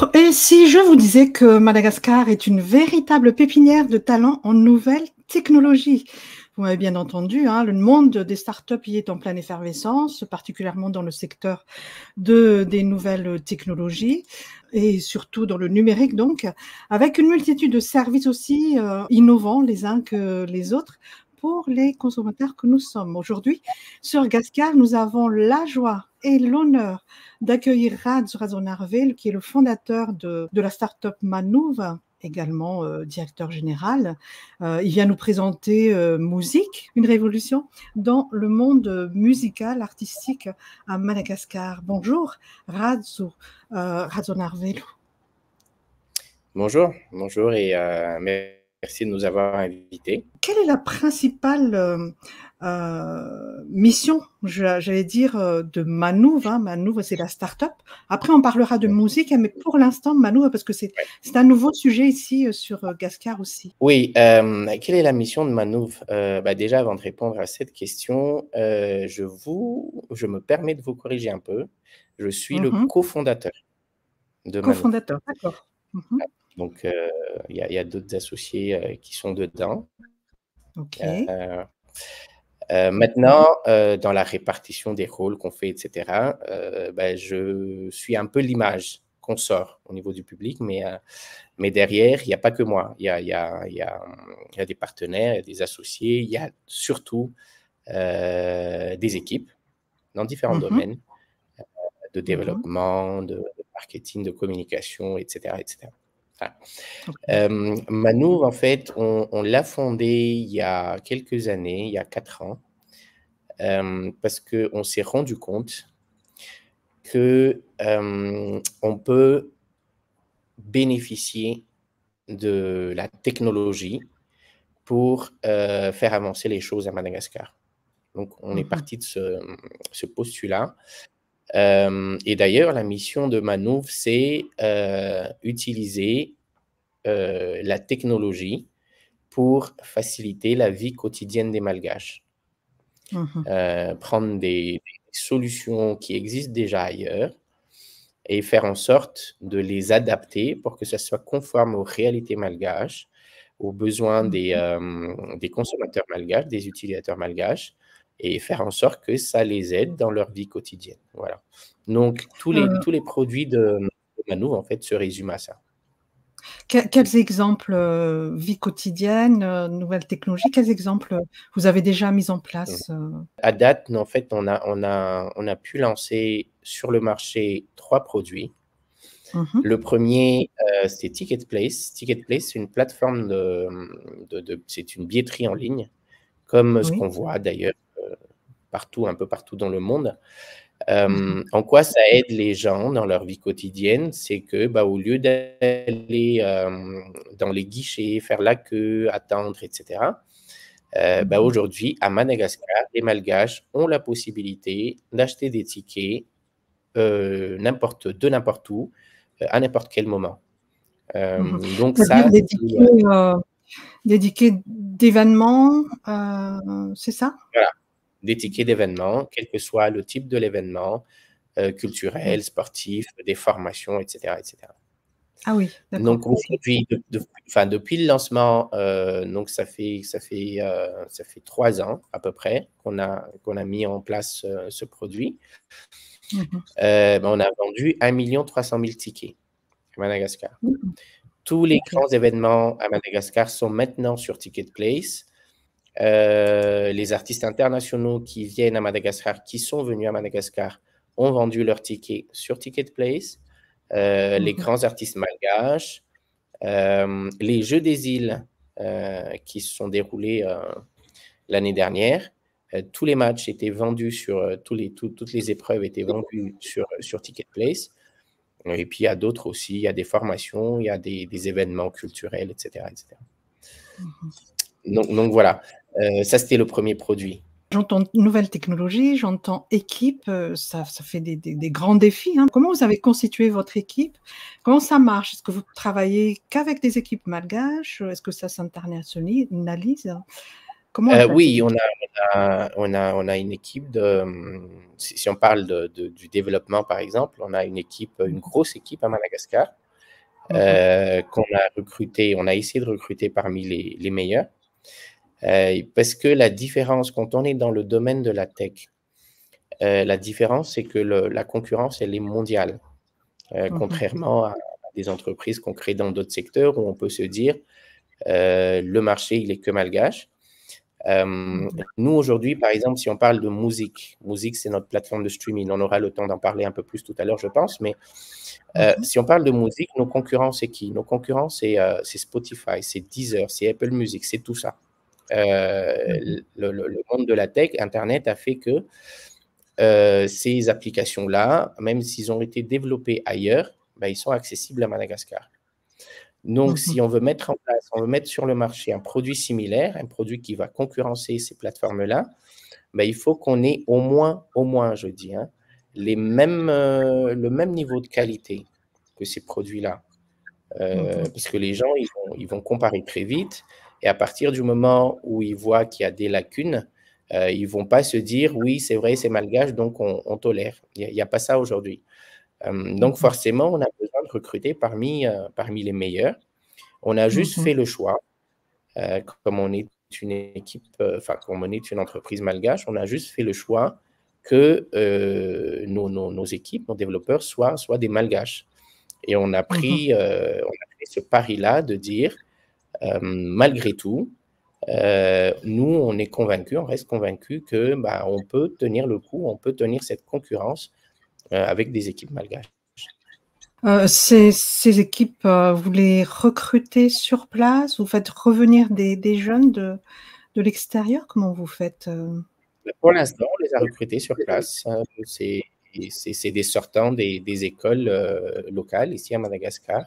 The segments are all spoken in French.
Et si je vous disais que Madagascar est une véritable pépinière de talents en nouvelles technologies? Vous m'avez bien entendu, hein, le monde des startups y est en pleine effervescence, particulièrement dans le secteur des nouvelles technologies et surtout dans le numérique donc, avec une multitude de services aussi innovants les uns que les autres pour les consommateurs que nous sommes. Aujourd'hui, sur Gascar, nous avons la joie et l'honneur d'accueillir Rad Razonarvel, qui est le fondateur de la start-up Manouv, également directeur général. Il vient nous présenter Musique, une révolution dans le monde musical, artistique à Madagascar. Bonjour, Razonarvel. Bonjour, bonjour et merci de nous avoir invités. Quelle est la principale mission, j'allais dire, de Manouv, hein? Manouv, c'est la start-up. Après, on parlera de musique, mais pour l'instant, Manouv, parce que c'est un nouveau sujet ici sur Gascar aussi. Oui, quelle est la mission de Manouv? Déjà, avant de répondre à cette question, je me permets de vous corriger un peu. Je suis le cofondateur de Manouv. Cofondateur, d'accord. Donc, il y a d'autres associés qui sont dedans. Ok. Maintenant, dans la répartition des rôles qu'on fait, etc., je suis un peu l'image qu'on sort au niveau du public, mais derrière, il n'y a pas que moi. Il y a des partenaires, des associés, il y a surtout des équipes dans différents domaines de développement, de marketing, de communication, etc., etc. Manouv, en fait, on l'a fondé il y a quelques années, il y a 4 ans, parce qu'on s'est rendu compte qu'on peut bénéficier de la technologie pour faire avancer les choses à Madagascar. Donc, on est parti de ce postulat. Et d'ailleurs, la mission de Manouv, c'est utiliser la technologie pour faciliter la vie quotidienne des Malgaches. Prendre des solutions qui existent déjà ailleurs et faire en sorte de les adapter pour que ça soit conforme aux réalités malgaches, aux besoins des consommateurs malgaches, des utilisateurs malgaches, et faire en sorte que ça les aide dans leur vie quotidienne. Voilà. Donc, tous les produits de Manouv, en fait, se résument à ça. Quels exemples, vie quotidienne, nouvelles technologies, quels exemples vous avez déjà mis en place? À date, en fait, on a pu lancer sur le marché 3 produits. Le premier, c'est Ticketplace. Ticketplace, c'est une plateforme c'est une billetterie en ligne, comme ce qu'on voit d'ailleurs un peu partout dans le monde. En quoi ça aide les gens dans leur vie quotidienne? C'est que, au lieu d'aller dans les guichets, faire la queue, attendre, etc., aujourd'hui, à Madagascar, les Malgaches ont la possibilité d'acheter des tickets de n'importe où, à n'importe quel moment. Donc ça, des tickets d'événements, c'est ça? Voilà, des tickets d'événements, quel que soit le type de l'événement, culturel, sportif, des formations, etc., etc. Ah oui, d'accord. Donc aujourd'hui, depuis le lancement, donc ça fait 3 ans à peu près qu'on a mis en place ce produit. On a vendu 1 300 000 tickets à Madagascar. Tous les grands événements à Madagascar sont maintenant sur Ticketplace. Les artistes internationaux qui viennent à Madagascar, qui sont venus à Madagascar, ont vendu leurs tickets sur Ticketplace. Les grands artistes malgaches, les Jeux des îles qui se sont déroulés l'année dernière, tous les matchs étaient vendus toutes les épreuves étaient vendues sur Ticketplace. Et puis, il y a d'autres aussi, il y a des formations, il y a des événements culturels, etc., etc. Donc voilà, ça c'était le premier produit. J'entends nouvelle technologie, j'entends équipe, ça fait des grands défis, hein. Comment vous avez constitué votre équipe? Comment ça marche? Est-ce que vous travaillez qu'avec des équipes malgaches? Est-ce que ça s'internationalise? Comment on fait? Oui, on a une équipe si on parle du développement, par exemple, on a une grosse équipe à Madagascar qu'on a recruté, on a essayé de recruter parmi les meilleurs. Parce que la différence, quand on est dans le domaine de la tech, la différence, c'est que la concurrence, elle est mondiale. Contrairement à des entreprises qu'on crée dans d'autres secteurs où on peut se dire le marché, il est que malgache. Nous, aujourd'hui, par exemple, si on parle de musique, c'est notre plateforme de streaming. On aura le temps d'en parler un peu plus tout à l'heure, je pense. Mais si on parle de musique, nos concurrents, c'est qui? Nos concurrents, c'est Spotify, c'est Deezer, c'est Apple Music, c'est tout ça. Le monde de la tech, Internet, a fait que ces applications-là, même s'ils ont été développés ailleurs, ils sont accessibles à Madagascar. Donc, si on veut mettre en place, on veut mettre sur le marché un produit similaire, un produit qui va concurrencer ces plateformes-là, il faut qu'on ait au moins, je dis, le même niveau de qualité que ces produits-là. Parce que les gens, ils vont comparer très vite. Et à partir du moment où ils voient qu'il y a des lacunes, ils ne vont pas se dire, oui, c'est vrai, c'est malgache, donc on tolère. Il n'y a pas ça aujourd'hui. Donc, forcément, on a besoin de recruter parmi les meilleurs. On a juste fait le choix, comme on est une équipe, comme on est une entreprise malgache, on a juste fait le choix que nos équipes, nos développeurs soient des malgaches. Et on a pris ce pari-là de dire, malgré tout, nous, on est convaincus, on reste convaincus que on peut tenir le coup, on peut tenir cette concurrence avec des équipes malgaches. Ces équipes, vous les recrutez sur place? Vous faites revenir des jeunes de l'extérieur? Comment vous faites? Pour l'instant, on les a recrutés sur place. C'est des sortants des écoles locales ici à Madagascar,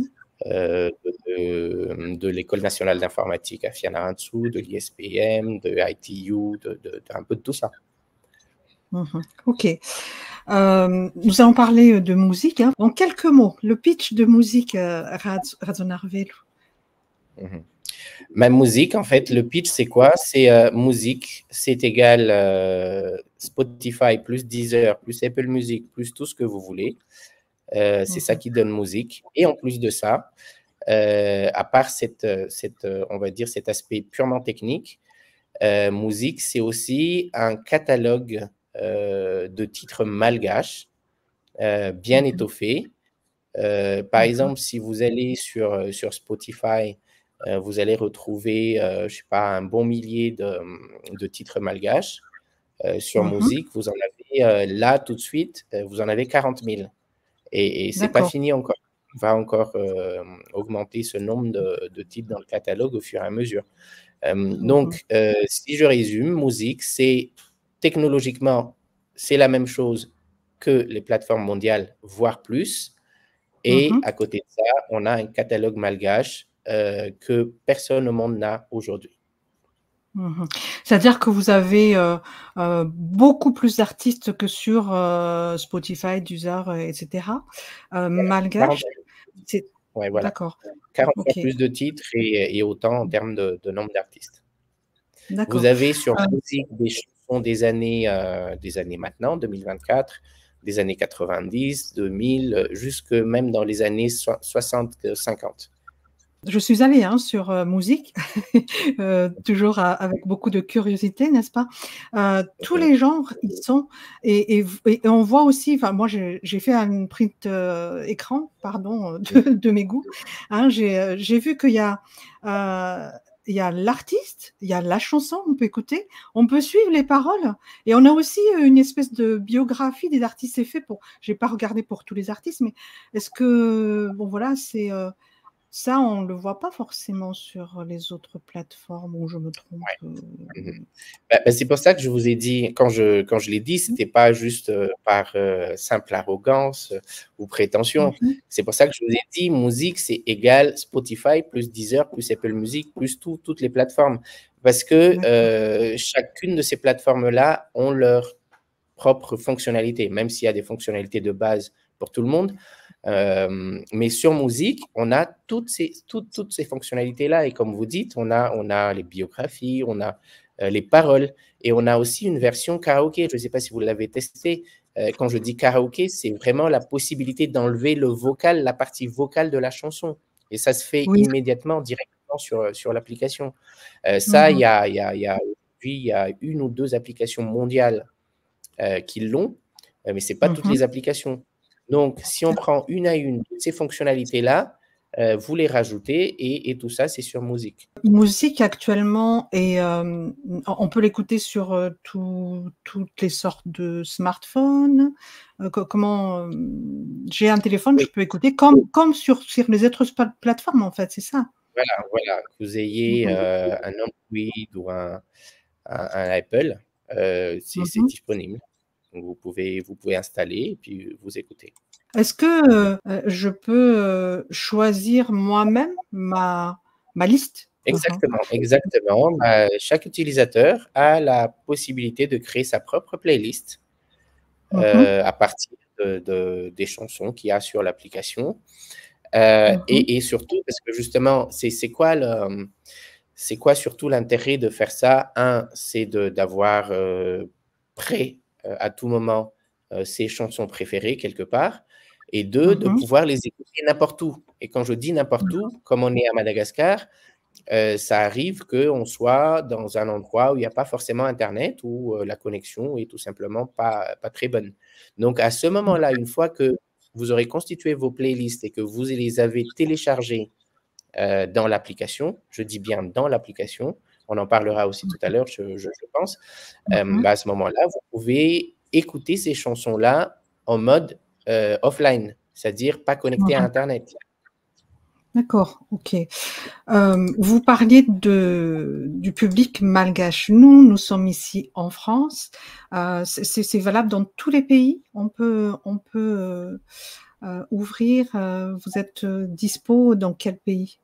de l'École nationale d'informatique à Fianarantsoa, de l'ISPM, de ITU, un peu de tout ça. Ok. Nous allons parler de musique. En quelques mots, le pitch de musique Razonarvelu. Ma musique, en fait, le pitch, c'est quoi? C'est musique, c'est égal Spotify plus Deezer, plus Apple Music, plus tout ce que vous voulez. C'est ça qui donne musique. Et en plus de ça, à part on va dire cet aspect purement technique, musique, c'est aussi un catalogue de titres malgaches bien étoffés. Par exemple, si vous allez sur Spotify, vous allez retrouver, je ne sais pas, un bon millier de titres malgaches. Sur musique, vous en avez là tout de suite, vous en avez 40 000. Et ce n'est pas fini encore. On va encore augmenter ce nombre de titres dans le catalogue au fur et à mesure. Donc, si je résume, musique, c'est technologiquement, c'est la même chose que les plateformes mondiales, voire plus. Et à côté de ça, on a un catalogue malgache que personne au monde n'a aujourd'hui. C'est-à-dire que vous avez beaucoup plus d'artistes que sur Spotify, Deezer, etc. Malgache. Ouais, voilà. D'accord. 40 fois plus de titres et autant en termes de nombre d'artistes. D'accord. Vous avez sur musique des chansons des années maintenant, 2024, des années 90, 2000, jusque même dans les années 60, 50. Je suis allée sur musique, toujours avec beaucoup de curiosité, n'est-ce pas? Tous les genres, ils sont et on voit aussi, enfin moi j'ai fait un print écran, pardon, de mes goûts. J'ai vu qu'il y a l'artiste, il y a la chanson, on peut écouter, on peut suivre les paroles et on a aussi une espèce de biographie des artistes. C'est fait pour, j'ai pas regardé pour tous les artistes, mais est-ce que, bon voilà, c'est... ça, on ne le voit pas forcément sur les autres plateformes, où je me trompe. C'est pour ça que je vous ai dit, quand je l'ai dit, ce n'était pas juste par simple arrogance ou prétention. C'est pour ça que je vous ai dit, musique, c'est égal Spotify plus Deezer, plus Apple Music, plus toutes les plateformes. Parce que chacune de ces plateformes-là ont leur propre fonctionnalité, même s'il y a des fonctionnalités de base pour tout le monde. Mais sur musique, on a toutes ces fonctionnalités-là. Et comme vous dites, on a les biographies, on a les paroles. Et on a aussi une version karaoké. Je ne sais pas si vous l'avez testé. Quand je dis karaoké, c'est vraiment la possibilité d'enlever le vocal, la partie vocale de la chanson. Et ça se fait Oui. immédiatement, directement sur l'application. Ça, Mhm. aujourd'hui, il y a 1 ou 2 applications mondiales qui l'ont, mais ce n'est pas toutes Mhm. les applications. Donc, si on prend une à une toutes ces fonctionnalités-là, vous les rajoutez et tout ça, c'est sur Music. Music actuellement, et on peut l'écouter sur toutes les sortes de smartphones. Comment j'ai un téléphone, Oui. je peux écouter comme sur les autres plateformes, en fait, c'est ça? Voilà, que vous ayez Mhm. un Android ou un Apple, c'est Mhm. disponible. Donc vous pouvez installer et puis vous écoutez. Est-ce que je peux choisir moi-même ma liste? Exactement. Chaque utilisateur a la possibilité de créer sa propre playlist Mhm. à partir des chansons qu'il y a sur l'application. Mhm. Et surtout, parce que justement, c'est quoi surtout l'intérêt de faire ça? Un, c'est d'avoir prêt à tout moment ses chansons préférées quelque part. Et deux, de Mhm. pouvoir les écouter n'importe où. Et quand je dis n'importe où, comme on est à Madagascar, ça arrive qu'on soit dans un endroit où il n'y a pas forcément Internet, où la connexion est tout simplement pas très bonne. Donc, à ce moment-là, une fois que vous aurez constitué vos playlists et que vous les avez téléchargées dans l'application, je dis bien dans l'application, on en parlera aussi tout à l'heure, je pense, Mhm. à ce moment-là, vous pouvez écouter ces chansons-là en mode offline, c'est-à-dire pas connecté à Mhm. Internet. D'accord, OK. Vous parliez du public malgache. Nous sommes ici en France. C'est valable dans tous les pays? On peut ouvrir, vous êtes dispo dans quel pays?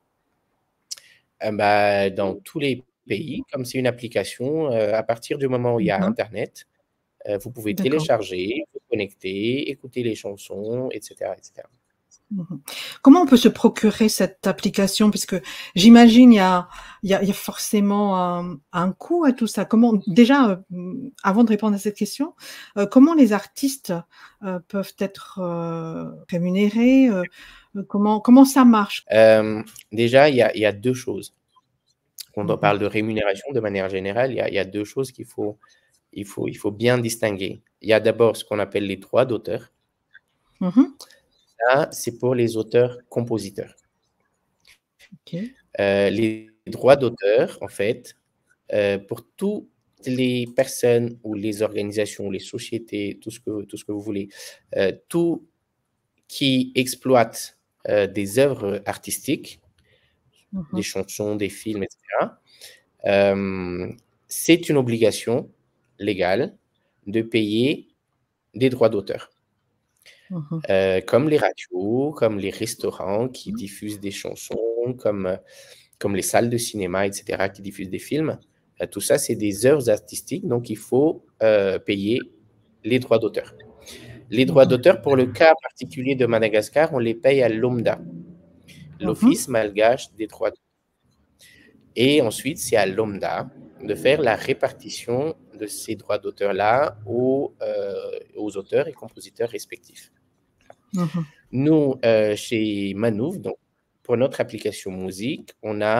Dans tous les pays, comme c'est une application, à partir du moment où il y a Mmh. Internet, vous pouvez D'accord. télécharger, vous connecter, écouter les chansons, etc., etc. Mmh. Comment on peut se procurer cette application? Puisque j'imagine il y a forcément un coût à tout ça. Comment déjà, avant de répondre à cette question, comment les artistes, peuvent être, rémunérés? Comment ça marche? Déjà, il y a 2 choses. Quand on Mmh. parle de rémunération, de manière générale, il y a 2 choses il faut bien distinguer. Il y a d'abord ce qu'on appelle les droits d'auteur. Mmh mh. Ça, c'est pour les auteurs-compositeurs. OK. Les droits d'auteur, en fait, pour toutes les personnes ou les organisations, les sociétés, tout ce que vous voulez, tout qui exploite, des œuvres artistiques, Mmh des mh. chansons, des films, et cetera, c'est une obligation légale de payer des droits d'auteur. Mmh mh. Comme les radios, comme les restaurants qui Mmh. diffusent des chansons, comme les salles de cinéma, et cetera, qui diffusent des films. Tout ça, c'est des œuvres artistiques, donc il faut, payer les droits d'auteur. Les droits Mmh. d'auteur, pour le cas particulier de Madagascar, on les paye à l'OMDA, Mmh. l'Office malgache des droits d'auteur. Et ensuite, c'est à l'OMDA de faire la répartition de ces droits d'auteur-là aux auteurs et compositeurs respectifs. Mmh. Nous, chez Manouf, donc pour notre application musique,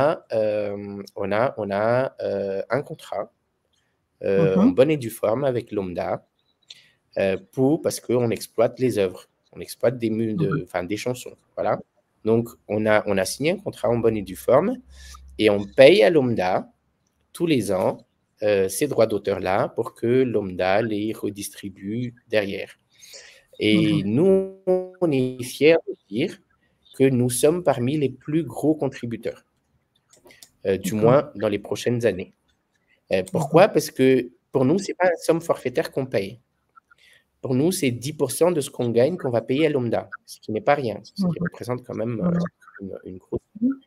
on a un contrat, en Mmh. bonne et due forme avec l'OMDA, parce qu'on exploite les œuvres. On exploite Mmh. des chansons, voilà. Donc on a signé un contrat en bonne et due forme et on paye à l'OMDA tous les ans, ces droits d'auteur-là pour que l'OMDA les redistribue derrière. Et Mmh. nous, on est fiers de dire que nous sommes parmi les plus gros contributeurs, du D'accord. moins dans les prochaines années. Mmh. Pourquoi? Parce que pour nous, c'est pas la somme forfaitaire qu'on paye. Pour nous, c'est 10 de ce qu'on gagne qu'on va payer à l'OMDA, ce qui n'est pas rien, ce qui Mmh. représente quand même, Mmh. une grosse somme.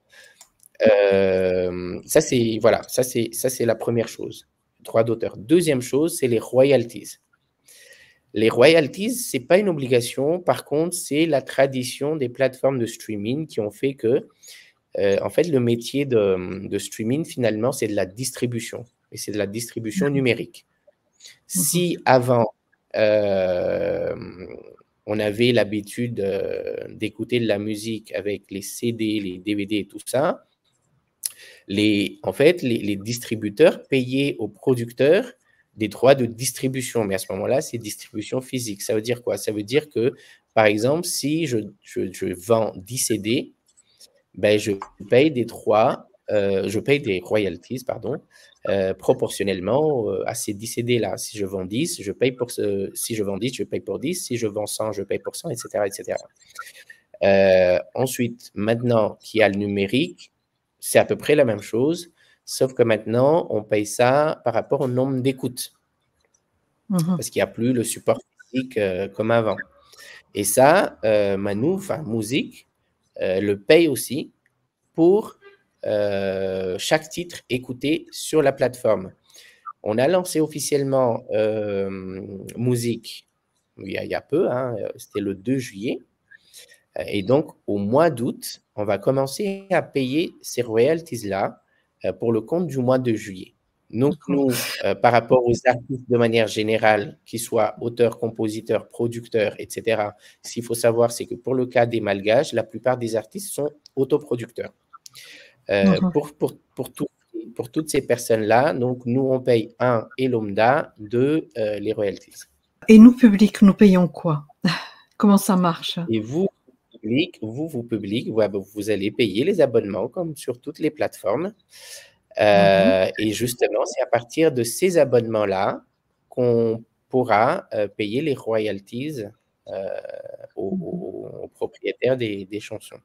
Ça, c'est voilà, ça, c'est la première chose, droit d'auteur. Deuxième chose, c'est les royalties. Les royalties, c'est pas une obligation. Par contre, c'est la tradition des plateformes de streaming qui ont fait que, en fait, le métier de streaming, finalement, c'est de la distribution. et c'est de la distribution numérique. Si avant, on avait l'habitude d'écouter de la musique avec les CD, les DVD et tout ça, en fait, les distributeurs payaient aux producteurs des droits de distribution. Mais à ce moment-là, c'est distribution physique. Ça veut dire quoi? Ça veut dire que, par exemple, si je vends 10 CD, ben, je paye des droits, je paye des royalties, pardon, proportionnellement à ces 10 CD-là. Si je vends 10, je paye pour si je vends 10, je paye pour 10. Si je vends 100, je paye pour 100, etc., etc. Ensuite, maintenant qu'il y a le numérique, c'est à peu près la même chose, sauf que maintenant, on paye ça par rapport au nombre d'écoutes, parce qu'il n'y a plus le support physique comme avant. Et ça, Manu, enfin, Musique, le paye aussi pour chaque titre écouté sur la plateforme. On a lancé officiellement Musique il y a peu, hein, c'était le 2 juillet. Et donc, au mois d'août, on va commencer à payer ces royalties-là pour le compte du mois de juillet. Donc, nous, par rapport aux artistes de manière générale, qu'ils soient auteurs, compositeurs, producteurs, etc., ce qu'il faut savoir, c'est que pour le cas des Malgaches, la plupart des artistes sont autoproducteurs. Pour toutes ces personnes-là, donc nous, on paye et l'OMDA, les royalties. Et nous, public, nous payons quoi? Comment ça marche? Et vous public, vous allez payer les abonnements comme sur toutes les plateformes. Et justement, c'est à partir de ces abonnements-là qu'on pourra payer les royalties aux propriétaires des chansons.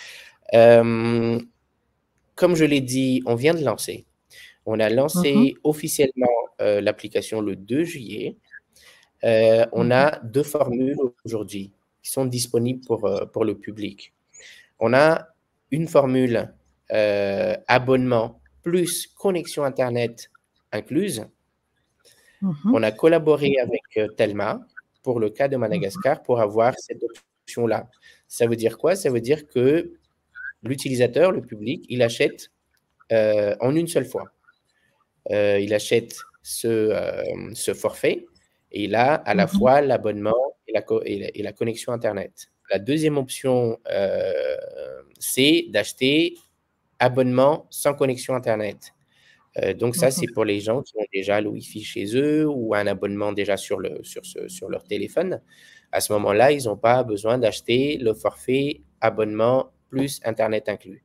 Comme je l'ai dit, on vient de lancer. On a lancé officiellement l'application le 2 juillet. On a 2 formules aujourd'hui qui sont disponibles pour le public. On a une formule abonnement plus connexion Internet incluse. On a collaboré avec Telma pour le cas de Madagascar pour avoir cette option-là. Ça veut dire quoi? Ça veut dire que l'utilisateur, le public, il achète en une seule fois. Il achète ce forfait et il a à la fois l'abonnement et la connexion Internet. La deuxième option, c'est d'acheter abonnement sans connexion Internet. Donc ça, c'est pour les gens qui ont déjà le Wi-Fi chez eux ou un abonnement déjà sur leur téléphone. À ce moment-là, ils n'ont pas besoin d'acheter le forfait abonnement plus Internet inclus.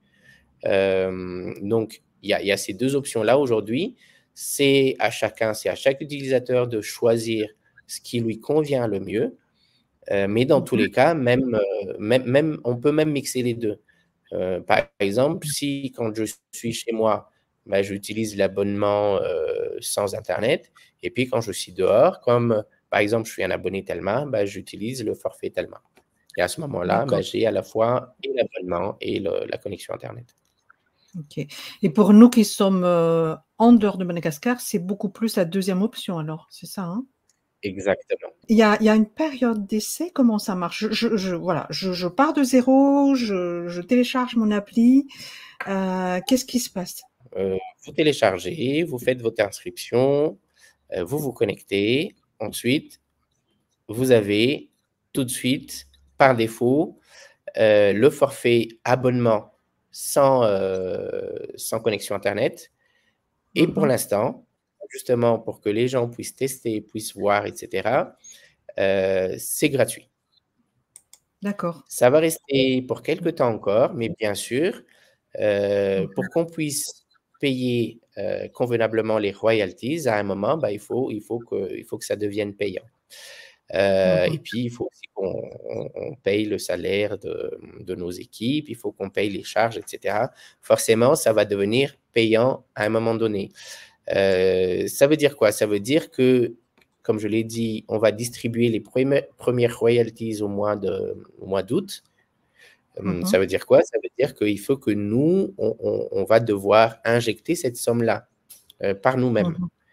Donc, il y a ces 2 options-là aujourd'hui. C'est à chaque utilisateur de choisir ce qui lui convient le mieux. Mais dans tous les cas, on peut même mixer les 2. Par exemple, si quand je suis chez moi, j'utilise l'abonnement sans Internet, et puis quand je suis dehors, comme par exemple je suis un abonné Telma, j'utilise le forfait Telma. Et à ce moment-là, j'ai à la fois et l'abonnement et la connexion Internet. Ok. Et pour nous qui sommes en dehors de Madagascar, c'est beaucoup plus la deuxième option alors, c'est ça, hein? Exactement. Il y a une période d'essai, comment ça marche? Voilà, je pars de zéro, je télécharge mon appli. Qu'est-ce qui se passe? Vous téléchargez, vous faites votre inscription, vous vous connectez. Ensuite, vous avez tout de suite, par défaut, le forfait abonnement sans connexion Internet. Et pour l'instant, justement, pour que les gens puissent tester, puissent voir, etc., c'est gratuit. D'accord. Ça va rester pour quelques temps encore, mais bien sûr, pour qu'on puisse payer convenablement les royalties, à un moment, il faut que ça devienne payant. Et puis, il faut aussi qu'on paye le salaire de nos équipes, il faut qu'on paye les charges, etc. Forcément, ça va devenir payant à un moment donné. Ça veut dire quoi? Ça veut dire que, comme je l'ai dit, on va distribuer les premières royalties au mois d'août. Ça veut dire quoi? Ça veut dire qu'il faut que nous, on va devoir injecter cette somme-là par nous-mêmes.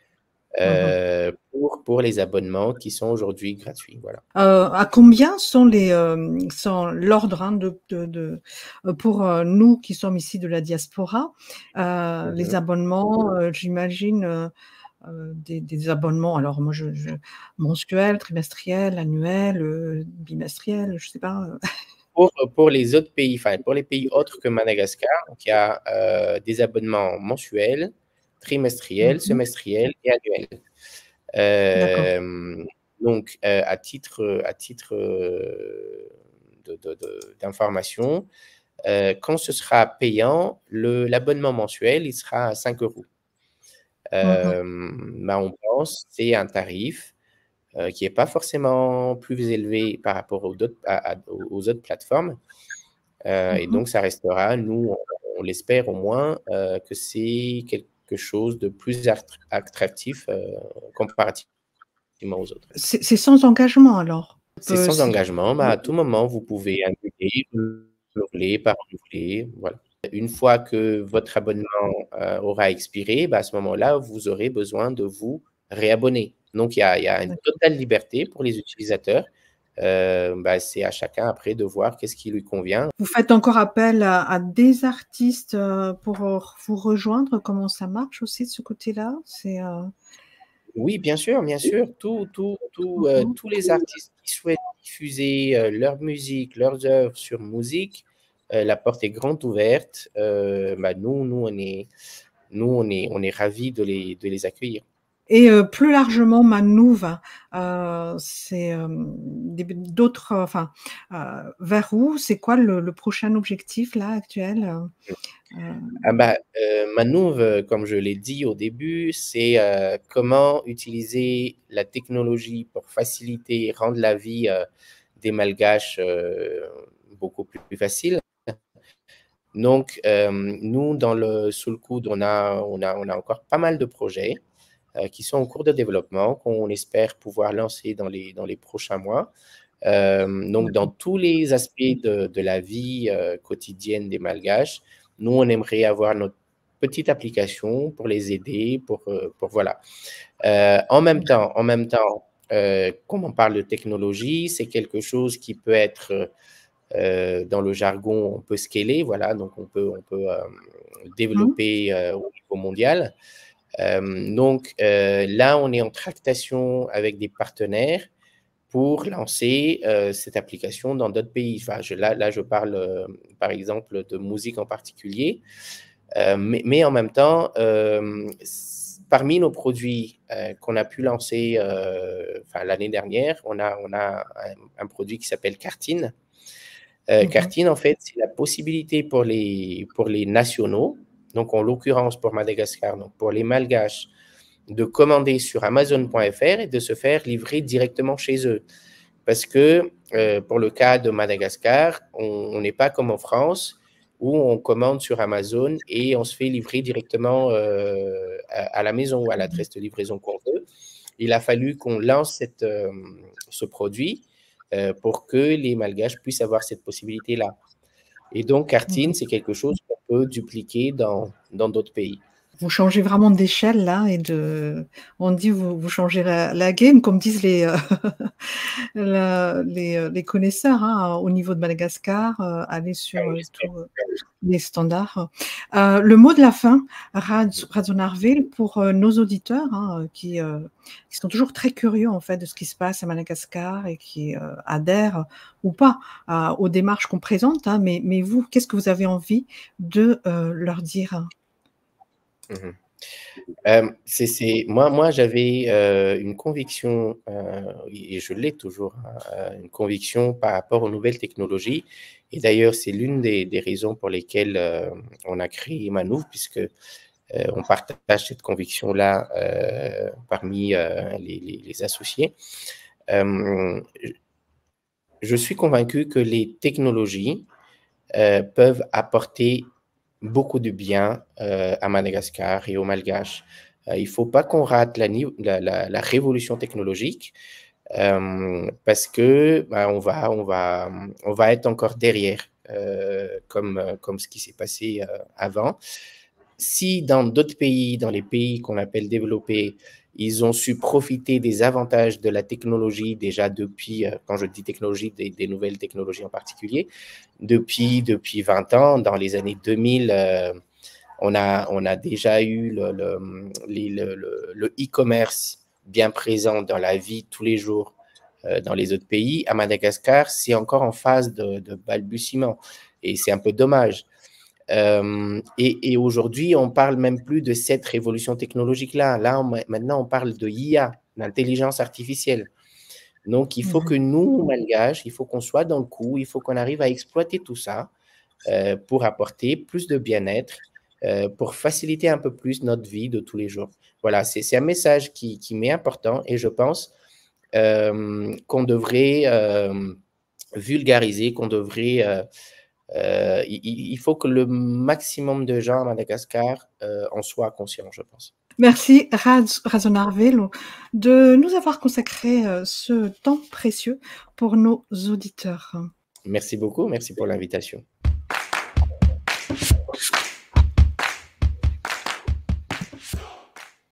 pour les abonnements qui sont aujourd'hui gratuits. Voilà. À combien sont l'ordre hein, pour nous qui sommes ici de la diaspora, les abonnements, j'imagine des abonnements, alors moi mensuels, trimestriels, annuels, bimestriels, je sais pas. Pour les autres pays, enfin pour les pays autres que Madagascar, donc il y a des abonnements mensuels, trimestriels, semestriels et annuels. Donc, à titre d'information, quand ce sera payant, l'abonnement mensuel, il sera à 5 €. On pense que c'est un tarif qui n'est pas forcément plus élevé par rapport aux autres plateformes. Et donc, ça restera, nous, on l'espère au moins, que c'est quelque chose de plus attractif comparativement aux autres. C'est sans engagement alors? C'est sans engagement. À tout moment, vous pouvez annuler, renouveler, pas renouveler. Voilà. Une fois que votre abonnement aura expiré, à ce moment-là, vous aurez besoin de vous réabonner. Donc, il y a une totale liberté pour les utilisateurs. C'est à chacun après de voir qu'est-ce qui lui convient. Vous faites encore appel à des artistes pour vous rejoindre? Comment ça marche aussi de ce côté-là? Oui, bien sûr, bien sûr. Tous les artistes qui souhaitent diffuser leur musique, leurs œuvres sur musique, la porte est grande ouverte. Nous, on est ravis de les accueillir. Et plus largement, Manouv, c'est d'autres, enfin, vers où? C'est quoi le prochain objectif là actuel? Manouv, comme je l'ai dit au début, c'est comment utiliser la technologie pour faciliter et rendre la vie des Malgaches beaucoup plus facile. Donc, nous, sous le coude, on a encore pas mal de projets qui sont en cours de développement, qu'on espère pouvoir lancer dans les prochains mois. Donc, dans tous les aspects de la vie quotidienne des Malgaches, nous, on aimerait avoir notre petite application pour les aider, pour voilà. En même temps, comme on parle de technologie, c'est quelque chose qui peut être, dans le jargon, on peut scaler, voilà, donc on peut développer au niveau mondial. Donc, là, on est en tractation avec des partenaires pour lancer cette application dans d'autres pays. Enfin, là, je parle, par exemple, de musique en particulier. Mais en même temps, parmi nos produits qu'on a pu lancer l'année dernière, on a un produit qui s'appelle Kartine. Kartine, en fait, c'est la possibilité pour les nationaux, donc en l'occurrence pour Madagascar, donc pour les Malgaches, de commander sur Amazon.fr et de se faire livrer directement chez eux. Parce que pour le cas de Madagascar, on n'est pas comme en France, où on commande sur Amazon et on se fait livrer directement à la maison ou à l'adresse de livraison qu'on veut. Il a fallu qu'on lance ce produit pour que les Malgaches puissent avoir cette possibilité-là. Et donc, Kartine, c'est quelque chose qu'on peut dupliquer dans d'autres pays. Vous changez vraiment d'échelle là on dit vous changez la game, comme disent les connaisseurs hein, au niveau de Madagascar, aller sur tous les standards. Le mot de la fin, Radzonarville, pour nos auditeurs hein, qui sont toujours très curieux en fait de ce qui se passe à Madagascar et qui adhèrent ou pas aux démarches qu'on présente. Hein, mais vous, qu'est-ce que vous avez envie de leur dire? Moi, j'avais une conviction, et je l'ai toujours, une conviction par rapport aux nouvelles technologies. Et d'ailleurs, c'est l'une des raisons pour lesquelles on a créé Manouv, puisque on partage cette conviction-là parmi les associés. Je suis convaincu que les technologies peuvent apporter beaucoup de bien à Madagascar et aux Malgaches. Il ne faut pas qu'on rate la révolution technologique parce que on va être encore derrière comme ce qui s'est passé avant. Si dans d'autres pays, dans les pays qu'on appelle développés, Ils ont su profiter des avantages de la technologie déjà depuis, quand je dis technologie, des nouvelles technologies en particulier, depuis 20 ans. Dans les années 2000, on a déjà eu le e-commerce bien présent dans la vie tous les jours dans les autres pays. À Madagascar, c'est encore en phase de balbutiement et c'est un peu dommage. Et aujourd'hui, on parle même plus de cette révolution technologique-là. Maintenant, on parle de IA, l'intelligence artificielle. Donc, il faut que nous, Malgaches, il faut qu'on soit dans le coup, il faut qu'on arrive à exploiter tout ça pour apporter plus de bien-être, pour faciliter un peu plus notre vie de tous les jours. Voilà, c'est un message qui m'est important et je pense qu'on devrait vulgariser, qu'on devrait... il faut que le maximum de gens à Madagascar en soient conscients, je pense. Merci Razonarvelo de nous avoir consacré ce temps précieux pour nos auditeurs. Merci beaucoup, merci pour l'invitation.